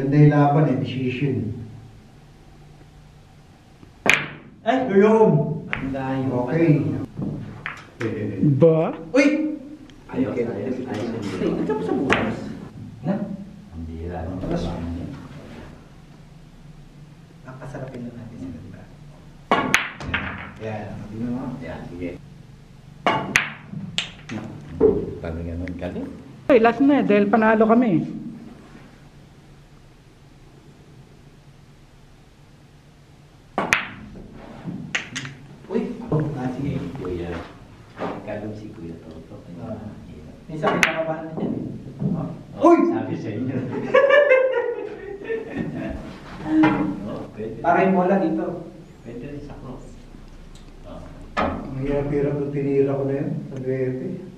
Maganda yung laban eh, decision. Ay, yun! Okay. Ba? Uy! Ayos. Ito pa sa bukas. Na? Hindi lang. Nakasarapin na natin sila, diba? Yan. Yan, sige. Paano ganun galing? Ay, last na dahil panalo kami. Uy! Sige. Kuya. Kalong si Kuya Toto. Minsan kinakabahan na dyan eh. Uy! Sabi sa inyo. Pwede. Para yung bola dito. Pwede rin sa cross. Ang hirap-hirap nung tinira ko na yun. Sa 9.